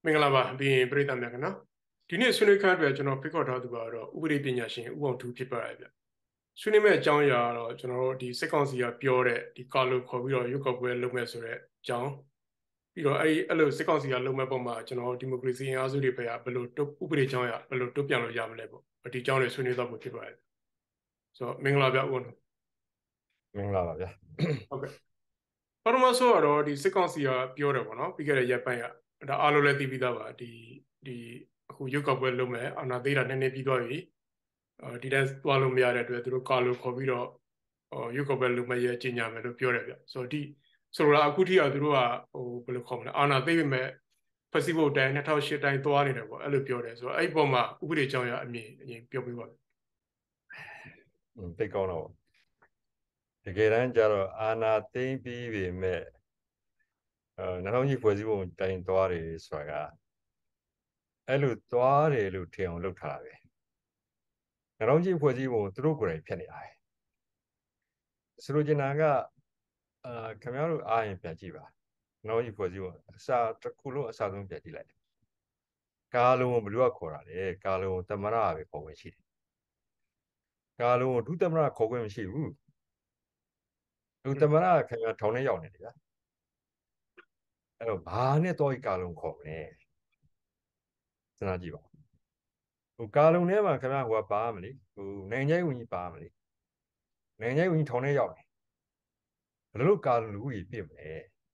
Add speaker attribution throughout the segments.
Speaker 1: မင်္ဂလာပါဘီရင်ပရိသတ်များခင်နော်ဒီနေ့ဆွေးနွေးခန်းအတွက်ကျွန်တော်ဖိတ်ခေါ်ထားသူကတော့ဥပဒေပညာရှင်ဦးအောင်ထူးဖြစ်ပါတယ်ဗျဆွေးနွေးမဲ့အကြောင်းအရာကတော့ကျွန်တော်တို့ဒီစစ်ကောင်စီကပြောတဲ့ဒီကာလို့ခေါ်ပြီးတော့ရုပ်ောက်ပွဲလုပ်မဲ့ဆိုတဲ့အကြောင်းပြီးတော့အဲ့လိုစစ်ကောင်စီကလုပ်မဲ့ပုံမှာကျွန်တော်ဒီမိုကရေစီအင်အားစုတွေပဲဘယ်လိုဥပဒေကြောင်းအရဘယ်လိုတုံ့ပြန်လို့ရမလဲပေါ့ဒီအကြောင်းတွေဆွေးနွေးတော့ဖို့ဖြစ်ပါတယ်ဆိုတော့မင်္ဂလာဗျဦးအောင်
Speaker 2: မင်္ဂလာပါဗျာ
Speaker 1: ဟုတ်ကဲ့ပထမဆုံးကတော့ဒီစစ်ကောင်စီကပြောတယ်ပေါ့နော်ပြီးခဲ့တဲ့ရက်ပိုင်းကဒါအားလုံးလည်းသိပြီးသားပါဒီအခုရုပ်ောက်ပွဲလုပ်မဲ့အာဏာသိမ်းတာနည်းနည်းပြီးသွားပြီဒီတိုင်းသွားလို့မရတဲ့အတွက်သူတို့ကာလို့ခေါ်ပြီးတော့ရုပ်ောက်ပွဲလုပ်မဲ့ရဲ့ကြီးညာမယ်လို့ပြောတယ်ဗျဆိုတော့ဆိုတော့အခုထိကသူတို့ကဘယ်လိုခေါ်မလဲအာဏာသိမ်းပေမဲ့ဖက်စီဘုတ်တိုင်း2008တိုင်းသွားနေတယ်ပေါ့အဲ့လိုပြောတယ်ဆိုတော့အဲ့ဒီပုံမှာဥပဒေကြောင်းရအမြင်ပြောပြပါမယ်
Speaker 2: သိကောင်းတော့တကယ်တမ်းကျတော့အာဏာသိမ်းပြီးပြီမဲ့နှလုံးကြီးဖွဲ့စည်းပုံတိုင်သွားတယ်ဆိုတာကအဲ့လိုသွားတယ်လို့ထင်အောင်လုပ်ထားတာပဲနှလုံးကြီးဖွဲ့စည်းပုံသူတို့ကိုယ်တိုင်ဖြစ်နေတာပဲဆိုလိုချင်တာကခင်ဗျားတို့အားရင်ပြန်ကြည့်ပါနှလုံးကြီးဖွဲ့စည်းပုံအစာတစ်ခုလုံးအစာဆုံးပြန်ကြည့်လိုက်ကာလုံးကိုဘယ်လိုခေါ်တာလဲကာလုံးကိုသမရပဲခေါ်ခွင့်ရှိတယ်ကာလုံးကိုဒုသမရခေါ်ခွင့်မရှိဘူးဒုသမရခင်ဗျားထောင်ထဲရောက်နေတယ်ဗျာအဲ့တော့ဘာနဲ့တော့ကာလုံးခေါ်မလဲစဉ်းစားကြည့်ပါကာလုံထဲမှာခင်ဗျားဟိုကပါမလဲနိုင်ငံခြားရေးဝန်ကြီးပါမလဲနိုင်ငံခြားရေးဝန်ကြီးထောင်ထဲရောက်တယ်ဘယ်လိုကာလုံလူကြီးပြစ်မလဲ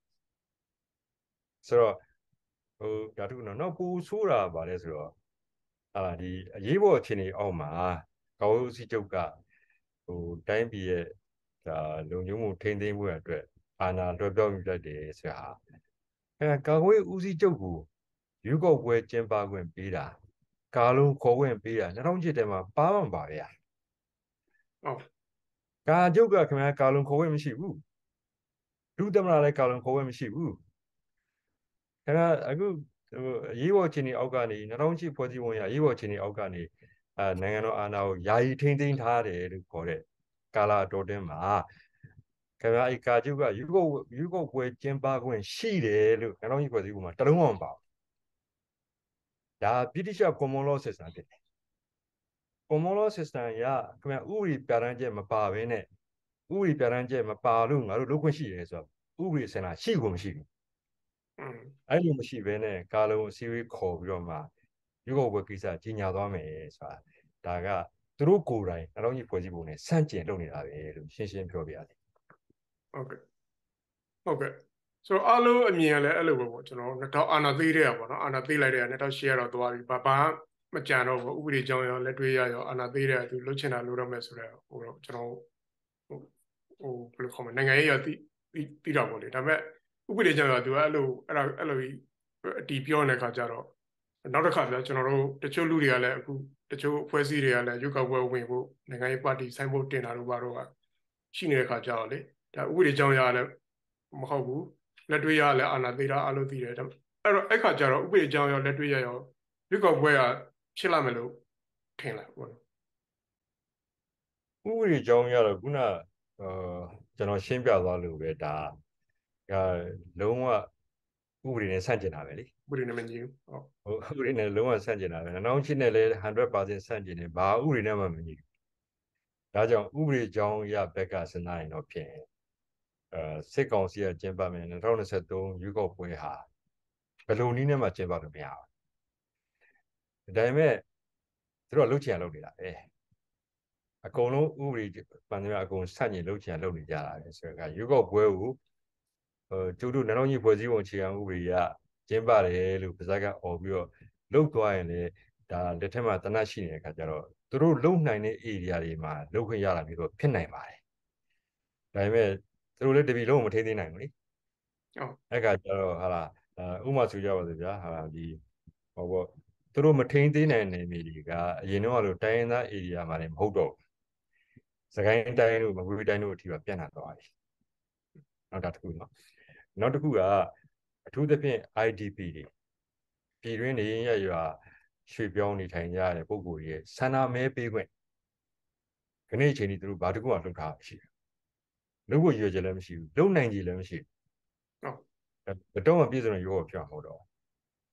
Speaker 2: ဆိုတော့ဒါတခုနော်ပူဆိုးတာပါလဲဆိုတော့ဒီအရေးပေါ်အခြေအနေအောက်မှာကာဝေးစီချုပ်ကတိုင်းပြည်ရဲ့လုံခြုံမှုထိန်းသိမ်းမှုအတွက်အာဏာလွှဲပြောင်းယူလိုက်တယ်ဆိုတာကာဝေးဦးစီးချုပ်ကိုရွေးကောက်ပွဲကျင်းပခွင့်ပေးတာကာလုံးခေါ်ခွင့်ပေးတာ2007ထဲမှာပါမှပါဗျာကာချုပ်ကခင်ဗျားကာလုံခေါ်ခွင့်မရှိဘူးဒုသမ္မတလည်းကာလုံခေါ်ခွင့်မရှိဘူးခင်ဗျားအခုအရေးပေါ်အခြေအနေအောက်ကနေ2008ဖွဲ့စည်းပုံရအရေးပေါ်အခြေအနေအောက်ကနေနိုင်ငံတော်အာဏာကိုယာယီထိန်းသိမ်းထားတယ်လို့ခေါ်တဲ့ကာလတော်တွင်းမှာခင်ဗျားကာချုပ်ကရွေးကောက်ပွဲကျင်းပခွင့်ရှိတယ်လို့2008ဖွဲ့စည်းပုံမှာတလုံးမှမပါဘူးဒါဗြိတိရှ် common law system ဖြစ်တယ် common law system ရခင်ဗျာဥပဒေပြဋ္ဌာန်းချက်မပါဘဲနဲ့ဥပဒေပြဋ္ဌာန်းချက်မပါလို့ငါတို့လုပ်ခွင့်ရှိတယ်ဆိုတော့ဥပဒေစင်တာရှိကိုမရှိဘူးအဲ့လိုမရှိဘဲနဲ့ကာလုံအစည်းအဝေးခေါ်ပြီးတော့မှရွေးကောက်ပွဲကိစ္စကြီးညာသွားမယ်ဆိုတာဒါကသူတို့ကိုယ်တိုင်နှလုံးကြီးဖွဲ့စည်းပုံနဲ့ဆန့်ကျင်လုပ်နေတာပဲလို့ရှင်းရှင်းပြောပြရတယ်
Speaker 1: ဟုတ်ကဲ့ဆိုတော့အားလုံးအမြင်ကလည်းအဲ့လိုပဲပေါ့ကျွန်တော်2000အာဏာသိမ်းတဲ့ပေါ့နော်အာဏာသိမ်းလိုက်တဲ့2008တော့သွားပြီဘာမကြံတော့ဘူးဥပဒေကြောင်းရောလက်တွေ့ရရောအာဏာသိမ်းတဲ့သူလှုပ်ချင်တာလုပ်တော့မယ်ဆိုတော့ကျွန်တော်ဘယ်လိုခေါ်မလဲနိုင်ငံရေးရသိတော့ပေါ့လေဒါပေမဲ့ဥပဒေကြောင်းရောသူကအဲ့လိုအတီးပြောနေတဲ့ခါကျတော့နောက်တစ်ခါကျကျွန်တော်တို့တချို့လူတွေကလည်းအခုတချို့အဖွဲ့အစည်းတွေကလည်းရွေးကောက်ပွဲဝင်ဖို့နိုင်ငံရေးပါတီဆိုင်ဖို့တင်တာတို့ဘာတို့ကရှိနေတဲ့ခါကျတော့လေဒါဥပဒေကြောင်းရလည်းမဟုတ်ဘူးလက်တွေ့ရလည်းအာဏာသိမ်းတာအလို့သိတယ်အဲ့တော့အဲ့ခါကျတော့ဥပဒေကြောင်းရောလက်တွေ့ရရောရွေးကောက်ပွဲကဖြစ်လာမယ်လို့ထင်လားပေါ့
Speaker 2: ဥပဒေကြောင်းရတော့ခုနကျွန်တော်ရှင်းပြသွားလို့ပဲဒါလုံးဝဥပဒေနဲ့ဆန့်ကျင်တာပဲလေ
Speaker 1: ဥပဒေနဲ့မညီဘူး
Speaker 2: ဥပဒေနဲ့လုံးဝဆန့်ကျင်တာပဲ2008နဲ့လည်း100%ဆန့်ကျင်တယ်ဘာဥပဒေနဲ့မှမညီဘူးဒါကြောင့်ဥပဒေကြောင်းရဘက်ကစဉ်းစားရင်တော့ဖြင့်စစ်ကောင်စီကကျင်းပမယ်2023ရွေးကောက်ပွဲဟာဘယ်လိုနည်းနဲ့မှကျင်းပလို့မရဘူးဒါပေမဲ့သူတို့ကလှုပ်ချင်လုပ်နေတာပဲအကုန်လုံးဥပဒေပန်တဲ့အကုန်ဆန့်ကျင်လှုပ်ချင်လုပ်နေကြတာပဲဆိုတော့ရွေးကောက်ပွဲကိုကျုပ်တို့နှလုံးကြီးဖွဲ့စည်းပုံအခြေခံဥပဒေကကျင်းပတယ်လို့ပါဇက်ကអော်ပြီးတော့လှုပ်သွားရင်လည်းဒါလက်ထက်မှာတနတ်ရှိနေတဲ့အခါကျတော့သူတို့လှုပ်နိုင်တဲ့ area တွေမှာလှုပ်ခွင့်ရတာမျိုးတော့ဖြစ်နိုင်ပါတယ်ဒါပေမဲ့သူတို့လည်းတပီလုံးမထိသိနိုင်ဘူးလေအဲ့ခါကျတော့ဥမာဆိုကြပါစို့ဗျာဒီဟောပေါ့သူတို့မထိသိနိုင်တဲ့နေတွေကအရင်တော့လို့တိုင်းရင်းသား area မှာလည်းမဟုတ်တော့စကိုင်းတိုင်းတို့မကွေးတိုင်းတို့အထိပါပြန်လာသွားပြီနောက်တစ်ခုနောက်တစ်ခုကအထူးသဖြင့် IDP တွေပြည်တွင်းနေရရွာရွှေ့ပြောင်းနေထိုင်ကြတဲ့ပုံကိုယ်ရဲ့ဆန္ဒမဲပေးခွင့်ခဏအချိန်ကြီးသူတို့ဘာတစ်ခုမှလုပ်ထားမရှိဘူးလုပ်ဖို့ရွေးကြလည်းမရှိဘူးလုပ်နိုင်ကြလည်းမရှိဘူးဘယ်တော့မှပြည့်စုံတဲ့ရောဖြစ်မှာမဟုတ်တော့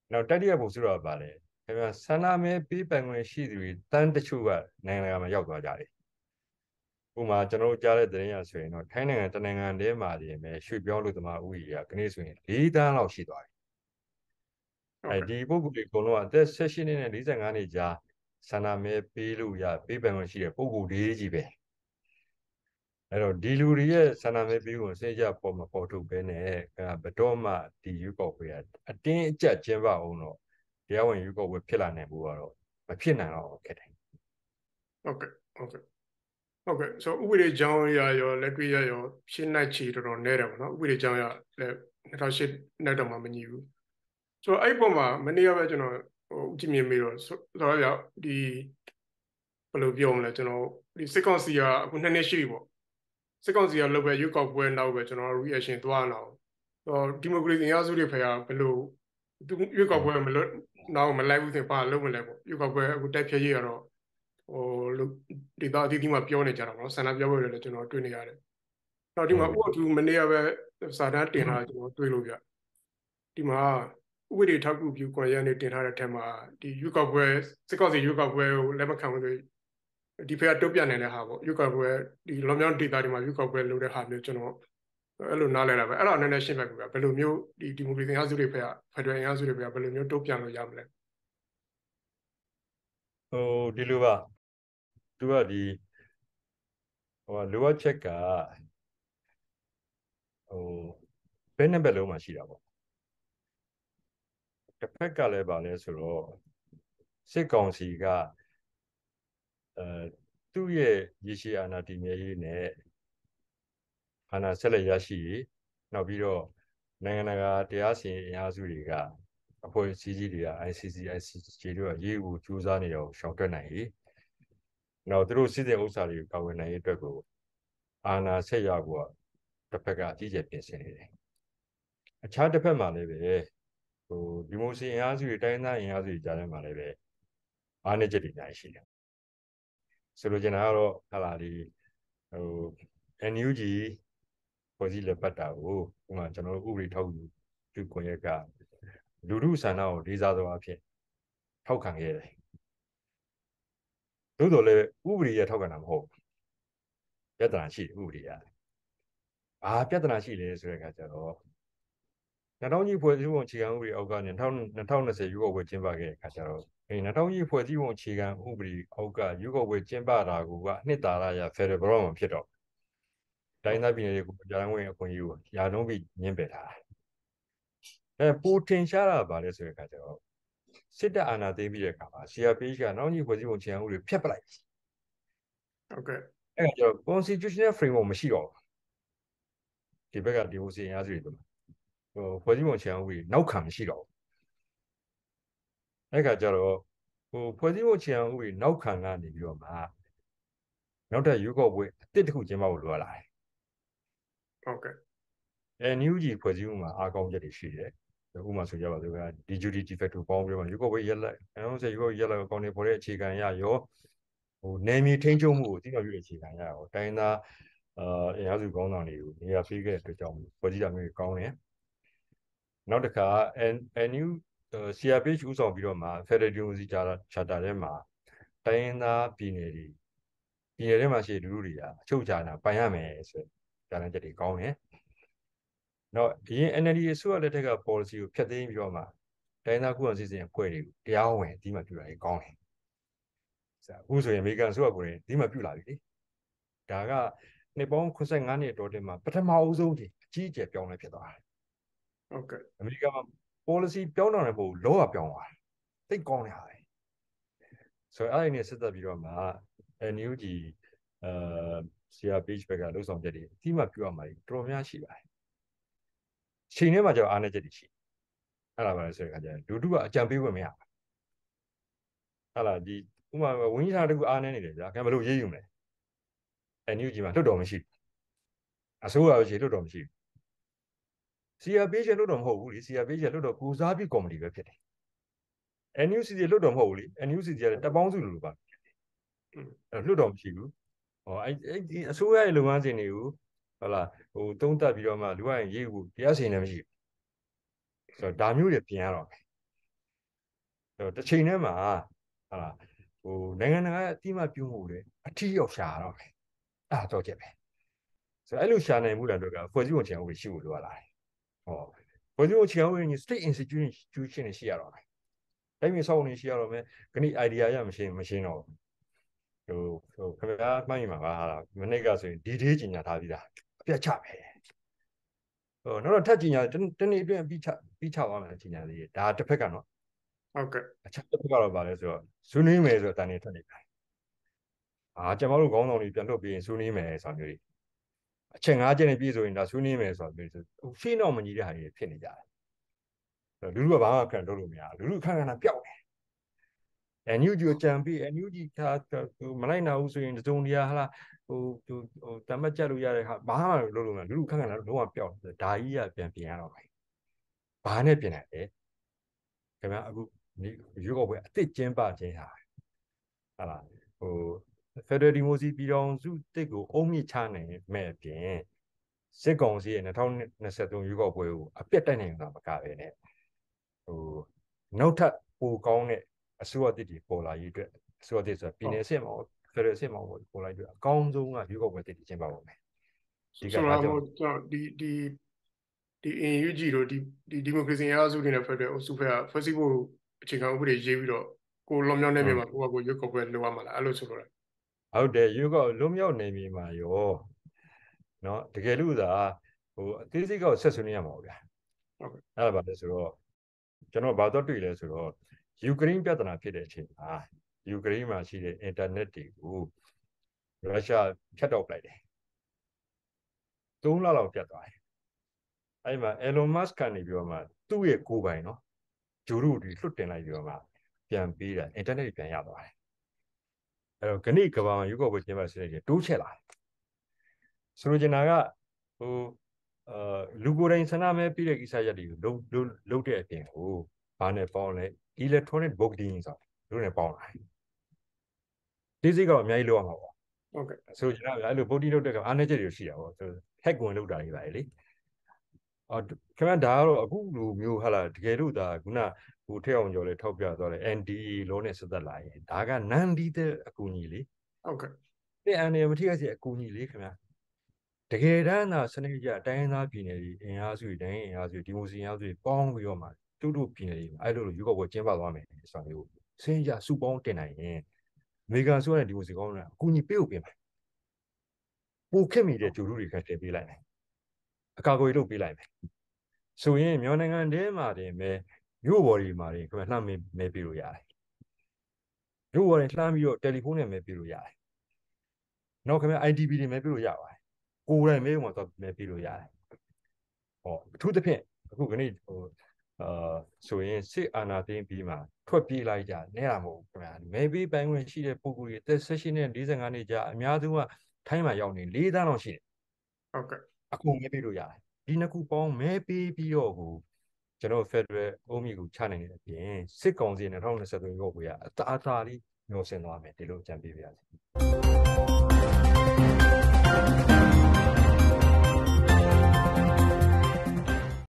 Speaker 2: နောက်တတိယဘုဆိုတော့ဗာလေခင်ဗျာဆန္ဒမဲပေးပိုင်ခွင့်ရှိသူတွေတန်းတချို့ကနိုင်ငံတကာမှာရောက်သွားကြတယ်ဥပမာကျွန်တော်တို့ကြားတဲ့သတင်းရဆိုရင်တော့ထိုင်းနိုင်ငံတနိုင်ငံတည်းမှာဒီမဲ့ရွှေပြောင်းလို့သမားဥယျာဉ်ကနေ့ဆိုရင်4တန်းလောက်ရှိသွားတယ်အဲဒီပုဂ္ဂိုလ်တွေအကုန်လုံးကအသက်16နှစ်နဲ့45နှစ်ကြားဆန္ဒမဲပေးလို့ရပေးပိုင်ခွင့်ရှိတဲ့ပုဂ္ဂိုလ်တွေကြီးပဲအဲ့တော့ဒီလူတွေရဲ့ဆန္ဒမဲပေးဖို့စိတ်ကြပေါ်မပေါ်ထုတ်ပဲနဲ့ဘယ်တော့မှဒီရွေးကောက်ပွဲကအတင်းအကျပ်ကျင်းပအောင်တော့တရားဝင်ရွေးကောက်ပွဲဖြစ်လာနိုင်ဖို့ကတော့မဖြစ်နိုင်တော့ခက်တယ်
Speaker 1: ဟုတ်ကဲ့ဆိုဥပဒေကြောင်းရရောလက်တွေ့ရရောရှင်းနိုင်ချေတော်တော်နဲတယ်ပေါ့နော်ဥပဒေကြောင်းရလည်း2008နဲ့တော့မှမညီဘူးဆိုတော့အဲ့ပုံမှာမနေ့ကပဲကျွန်တော်ဥကြည့်မြင်ပြီးတော့ဆိုတော့ရဒီဘယ်လိုပြောမလဲကျွန်တော်ဒီစစ်ကောင်စီကအခု2နှစ်ရှိပြီပေါ့စစ်ကောင်စီကလုပ်ပဲရွေးကောက်ပွဲနောက်ပဲကျွန်တော် reaction သွားတော့ဒီမိုကရေစီအင်အားစုတွေဖယ်ကဘယ်လိုရွေးကောက်ပွဲမလို့နောက်မလိုက်ဘူးဆိုပါလုံးမလဲပေါ့ရွေးကောက်ပွဲအခုတိုက်ဖြည့်ရတော့ဒီသားအသီးသီးမှာပြောနေကြတာပေါ့ဆန္ဒပြပွဲတွေလည်းကျွန်တော်တွေ့နေရတယ်။နောက်ဒီမှာဥပဒေမနေ့ကပဲစာတမ်းတင်လာကျွန်တော်တွေ့လို့ပြ။ဒီမှာဥပဒေထောက်ကူပြုကွန်ရက်နဲ့တင်ထားတဲ့ထက်မှာဒီရွေးကောက်ပွဲစစ်ကောက်စီရွေးကောက်ပွဲကိုလက်မခံဘူးဒီဖက်ကတုတ်ပြနိုင်တဲ့ဟာပေါ့ရွေးကောက်ပွဲဒီလောမြောင်းဒေတာတွေမှာရွေးကောက်ပွဲလုပ်တဲ့ဟာမျိုးကျွန်တော်အဲ့လိုနားလည်တာပဲအဲ့တော့နည်းနည်းရှင်းပြပြဘယ်လိုမျိုးဒီမိုကရေစီအင်အားစုတွေဖက်ကဖက်ဒရယ်အင်အားစုတွေဖက်ကဘယ်လိုမျိုးတုတ်ပြလို့ရမလဲ
Speaker 2: ဒီလိုပါသူကဒီလိုအပ်ချက်ကဘယ်နဲ့ဘယ်လုံးမှရှိတာပေါ့တစ်ဖက်ကလည်းဗာလဲဆိုတော့စစ်ကောင်စီကသူ့ရဲ့ရရှိအာဏာတည်မြဲရေးနဲ့အာဏာဆက်လက်ရရှိရေးနောက်ပြီးတော့နိုင်ငံတကာတရားစီရင်အင်အားစုတွေကအဖွဲ့အစည်းကြီးတွေက ICC ICJ တို့ကရေးကိုစူးစမ်းနေတော့ရှောင်ထွက်နိုင်ရေးနောက်သူတို့စစ်တဲ့ဥစ္စာတွေကိုကာဝယ်နိုင်ရေးအတွက်ကိုအာဏာဆက်ရဖို့တစ်ဖက်ကအကြီးကျယ်ပြင်ဆင်နေတယ်အခြားတစ်ဖက်မှာလည်းပဲဒီမိုစီအင်အားစုတွေတိုင်းသားအင်အားစုတွေကြားထဲမှာလည်းပဲအားနည်းချက်တွေအများကြီးရှိတယ်ဆိုလိုချင်တာကတော့ဟာလာဒီNUG ဖွဲ့စည်းလက်ပတ်တာကိုဥပမာကျွန်တော်တို့ဥပဒေထောက်ပြုခွင့်ရကလူထုဆန္ဒကိုလေးစားသောအဖြစ်ထောက်ခံခဲ့တယ်သို့တော်လည်းဥပဒေရထောက်ခံတာမဟုတ်ပြဿနာရှိတယ်ဥပဒေရဘာပြဿနာရှိလဲဆိုတဲ့အခါကျတော့2000ကြီးဖွဲ့စည်းပုံအခြေခံဥပဒေအောက်ကနေ2020ရွေးကောက်ပွဲကျင်းပခဲ့တဲ့အခါကျတော့2000ကြီးဖွဲ့စည်းပုံအခြေခံဥပဒေအောက်ကရွေးကောက်ပွဲကျင်းပတာကနှစ်သာရဖက်ဒရယ်ဘရော့မှာဖြစ်တော့တိုင်းသားပြည်နယ်တွေကိုကြာဝင်အခွင့်အရေးကိုရာနှုန်းပြီးညှင်းပယ်ထားပိုတင်ရှားတာပါလဲဆိုတဲ့အခါကျတော့စစ်တပ်အာဏာသိမ်းပြီးတဲ့အခါမှာ CRPH ကနောက်ကြီးဖွဲ့စည်းပုံအခြေခံဥပဒေဖျက်ပလိုက်
Speaker 1: ဟုတ်ကဲ့
Speaker 2: အဲ့ဒါကျတော့ constitutional framework မရှိတော့ဘူးဒီဘက်ကဒီမိုစီအင်အားစုတွေဖွဲ့စည်းပုံအခြေခံဥပဒေနောက်ခံမရှိတော့ဘူးအဲ့ခါကျတော့ဖွဲ့စည်းပုံအခြေခံဥပဒေနောက်ခံကနေပြီးတော့မှနောက်ထပ်ရွေးကောက်ပွဲအသစ်တစ်ခုကျင်းပဖို့လိုလာတယ်
Speaker 1: ဟုတ်ကဲ့
Speaker 2: NUG ဖွဲ့စည်းမှုမှာအားကောင်းချက်တွေရှိတယ်ဥပမာဆိုကြပါစို့က DJD de facto ပေါင်းပြီးတော့ရွေးကောက်ပွဲရက်လိုက်အောင်ဆက်ရွေးကောက်ရက်လိုက်ကောင်းနေပေါ်တဲ့အခြေခံရရောနယ်မြေထိန်းချုပ်မှုကိုသိမှပြုတဲ့အခြေခံရရောတိုင်းသားအင်အားစုကောင်းဆောင်တွေကိုနေရာပေးခဲ့တဲ့အတွက်ကြောင့်ဖွဲ့စည်းတာမျိုးကောင်းတယ်နောက်တစ်ခါ NU CRPH ဥဆောင်ပြီးတော့မှ Federal Democracy Charter ထဲမှာတိုင်းရင်းသားပြည်နယ်ထဲမှာရှိတဲ့လူထုတွေကအချုပ်အခြာအာဏာပိုင်ရမယ်ဆိုတဲ့ကြားချက်တွေကောင်းတယ်။နောက်အရင် NLD အစိုးရလက်ထက်က policy ကိုဖျက်သိမ်းပြီးတော့မှတိုင်းသားခုခံစစ်စင်အဖွဲ့တွေကိုတရားဝင်အတိအမှပြုတာကြီးကောင်းတယ်။အခုဆိုရင်အမေရိကန်အစိုးရကိုယ်တိုင်အတိအမှပြုလာပြီလေ။ဒါကနှစ်ပေါင်း85နှစ်တော်တင်မှာပထမအဦးဆုံးအကြီးအကျယ်ပြောင်းလဲဖြစ်သွားတယ်
Speaker 1: ။ဟုတ်ကဲ့
Speaker 2: အမေရိကန်မှာ policy ပြောင်းတော့လည်းမဟုတ်ဘူးလောကပြောင်းသွားတယ်။သိကောင်းတဲ့ဟာပဲ။ဆိုတော့အဲ့ဒီနဲ့ဆက်သက်ပြီးတော့မှ NUG CRPH ဘက်ကလှုပ်ဆောင်ချက်တွေအတိအမှပြုရမှာတော်တော်များရှိပါတယ်။ချိန်ထဲမှာကျတော့အားနည်းချက်တွေရှိအဲ့ဒါပါလဲဆိုတဲ့အခါကျရင်လူထုကအကြံပေးခွင့်မရဘူးအဲ့ဒါဒီဥပမာဝင်းကြီးသားတကူအားနည်းနေတယ်ဗျာခင်ဗျဘယ်လိုရေးယူမလဲ NUG မှာလွတ်တော်မရှိဘူးအစိုးရရှိလွတ်တော်မရှိဘူး CRPH လွတ်တော်မဟုတ်ဘူးလေ CRPH လွတ်တော်ကိုစားပြုကော်မတီပဲဖြစ်တယ် NUCC လွတ်တော်မဟုတ်ဘူးလေ NUCC ကတပ်ပေါင်းစုလိုပါလွတ်တော်မရှိဘူးဟောအဲ့အစိုးရရဲ့လုပ်ငန်းစဉ်တွေကိုဟုတ်လားသုံးသပ်ပြီးတော့မှလူကရေးဖို့တရားစီရင်လည်းမရှိဘူးဆိုတော့ဒါမျိုးတွေပြင်ရတော့မယ်တစ်ချိန်ထဲမှာဟာလားဟိုနိုင်ငံတကာအတိအမှပြုမှုတွေအထီးရောက်ရှာတော့ပဲအဲ့တော့ကြက်ပဲဆိုတော့အဲ့လိုရှာနိုင်မှုတဲ့အတွက်ကဖွဲ့စည်းပုံအခြေခံဥပဒေရှိဖို့လိုလာတယ်ဟောဖွဲ့စည်းပုံအခြေခံဥပဒေ state institution တွေရှိရတော့မယ်တိုင်းပြည်ဆောက်ဝင်ရှိရတော့မယ်ခဏ idea ရမရှင်းတော့ခင်ဗျားမှတ်မိမှာပါဟာလားမနေ့ကဆိုရင်ဒီဒေးကြီးညာထားပြီးသားအပြတ်ချပဲနောက်တော့ထပ်ကြီးညာတနေ့အတွင်းပြီးချသွားမယ်ကြီးညာလေးဒါတစ်ဖက်ကတော့
Speaker 1: ဟုတ်ကဲ့
Speaker 2: အခြားတစ်ဖက်ကတော့ပါလဲဆိုတော့ဆွေးနွေးမယ်ဆိုတော့တန်နေထွက်နေတယ်ကျွန်တော်တို့ခေါင်းဆောင်တွေပြန်လုပ်ပြီးရင်ဆွေးနွေးမယ်ဆိုမျိုးတွေအချက်၅ချက်နဲ့ပြည့်ဆိုရင်ဒါဆွေးနွေးမယ်ဆိုတော့ရှင်းတော့မညီတဲ့ဟာတွေဖြစ်နေကြတယ်လူလူကဘာမှခံလုပ်လို့မရလူလူခန့်ခန့်ပျောက်တယ်NUG ကိုကြံပြီး NUG မလိုက်နိုင်ဘူးဆိုရင်တုံတရားဟာလားဟိုတမတ်ကြလို့ရတဲ့ဟာဘာမှလုပ်လို့မရလူလူခန့်ခန့်လုံးဝပျောက်တယ်ဒါကြီးကပြန်ပြင်ရတော့မယ်ဘာနဲ့ပြင်လဲခင်ဗျာအခုရွေးကောက်ပွဲအစ်စ်ကျင်းပခြင်းဟာဟာလားFederal Democracy ပြည်ထောင်စုတစ်ကိုအုံမြင့်ချနိုင်မဲ့အပြင်စစ်ကောင်စီရဲ့2023ရွေးကောက်ပွဲကိုအပြတ်တိုက်နိုင်တာမကပဲနဲ့နောက်ထပ်ပိုကောင်းတဲ့အစိုးရတစ်တွေပေါ်လာရေးအတွက်အစိုးရတစ်ဆိုတာပြည်နယ်စစ်မှာFederalစစ်မှာပေါ်လာရေးအတွက်အကောင်းဆုံးကရွေးကောက်ပွဲတစ်တွေကျင်းပပါမယ်
Speaker 1: ဒီကဒါကြောင့်ဒီ NUG တို့ဒီဒီမိုကရေစီအားစုတွေနဲ့ဖက်တဲ့အုပ်စုဖက်ကဖွဲ့စည်းဖို့အခြေခံဥပဒေရေးပြီးတော့ကိုလွန်မြောက်နေမြေမှာကိုရွေးကောက်ပွဲလုပ်ရမှာလားအဲ့လိုဆိုတော့
Speaker 2: ဟုတ်တယ်ရွေးကောက်လွန်မြောက်နေမြေမှာရောနော်တကယ်လို့သာအသေးစိတ်ကောဆက်ဆွေးနွေးရမှာဗျာဟုတ်ကဲ့အဲ့ဒါပါလဲဆိုတော့ကျွန်တော်ဘာတော့တွေ့လဲဆိုတော့ယူကရိန်းပြဿနာဖြစ်တဲ့အချိန်မှာယူကရိန်းမှာရှိတဲ့ internet တွေကိုရုရှားဖြတ်တောက်လိုက်တယ်3 လလောက်ပြတ်သွားတယ်အဲ့မှာ Elon Musk ကနေပြီးတော့မှသူ့ရဲ့ကိုယ်ပိုင်နော်ဂျိုရုတွေလွတ်တင်လိုက်ပြီးတော့မှပြန်ပေးတာ internet ပြန်ရသွားတယ်အဲ့တော့ခဏကဘာမှာယူကောက်ပွဲကျင်းပစနစ်တွေတိုးချဲ့လာဆိုလိုချင်တာကလူကိုယ်တိုင်ဆန္ဒမဲပြီးတဲ့ကိစ္စရပ်တွေကိုလုံးတဲ့အပြင်ကိုဘာနဲ့ပေါင်းလဲ electronic voting ဆိုတို့နဲ့ပေါင်းလာဒီစိတ်ကတော့အများကြီးလောက်ရမှာပေါ့
Speaker 1: ဟုတ်ကဲ့
Speaker 2: ဆိုကျွန်တော်အဲ့လို voting လုပ်တဲ့ကအားနည်းချက်တွေရှိတာပေါ့hack ဝင်လုပ်တာတွေပါလေခင်ဗျာဒါကတော့အခုလူမျိုးဟာလားတကယ်လို့ဒါခုနဟိုထက်အောင်ကျော်လဲထောက်ပြသွားတယ် NDA လုံးနဲ့ဆက်သက်လာရင်ဒါက non lethal အကူအညီလေ
Speaker 1: ဟုတ်ကဲ့
Speaker 2: တဲ့အနေမထိရစီအကူအညီလေခင်ဗျာတကယ်တမ်းသာစနစ်ကြတိုင်းသားပြည်နယ်တွေအင်အားစုတိုင်းအင်အားစုဒီမိုစီအင်အားစုပေါင်းပြီးတော့မှတူပြည်နယ်တွေအဲ့လိုရွေးကောက်ပွဲကျင်းပသွားမယ်ဆိုတာမျိုးစင်းကြစုပေါင်းတင်နိုင်ရင်အမေရိကန်ဆိုတဲ့ဒီမိုစီကောင်းတဲ့အကူအညီပေးဖို့ပြင်မယ်ပိုခက်မိတဲ့ဂျူလူတွေကထည့်ပေးလိုက်မယ်အကာအကွယ်လုပ်ပေးလိုက်မယ်ဆိုရင်မြန်မာနိုင်ငံထဲမှာတင်ပဲမြို့ပေါ်တွေမှာတင်ခင်ဗျလှမ်းမဲပေးလို့ရတယ်မြို့ပေါ်တွေလှမ်းပြီးတော့တယ်လီဖုန်းနဲ့မဲပေးလို့ရတယ်နောက်ခင်ဗျ IDP တွေမဲပေးလို့ရပါတယ်ကိုယ်တိုင်မဲမှာတော့မဲပေးလို့ရတယ်အထူးသဖြင့်အခုကနေ့ဆိုရင်စစ်အာဏာသိမ်းပြီးမှထွက်ပြေးလိုက်ကြနဲတာမဟုတ်ခင်ဗျာမဲပေးပိုင်ခွင့်ရှိတဲ့ပုဂ္ဂိုလ်တွေသက်16နဲ့45နှစ်ကြာအများဆုံးကထိုင်းမှာရောက်နေ4 သန်းလောက်ရှိတယ်
Speaker 1: ဟုတ်ကဲ့
Speaker 2: အခုမဲပေးလို့ရတယ်ဒီနှစ်ခုပေါင်းမဲပေးပြီးတော့ကိုကျွန်တော် Federal အုံးမြစ်ကိုချနိုင်တဲ့အပြင်စစ်ကောင်စီ2023ရောက်ကိုအသာလေးညှော်ဆင်သွားမယ်ဒီလိုအကြံပေးပါရစေ